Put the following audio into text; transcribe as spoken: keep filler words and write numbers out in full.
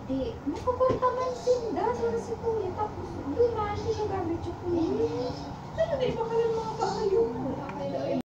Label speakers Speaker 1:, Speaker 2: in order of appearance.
Speaker 1: Di, makakwarta man sinda sa si Kuya. Tapos, doon man siya gamit yung Kuya. Ano, di ba ka lang mga kaayo mo?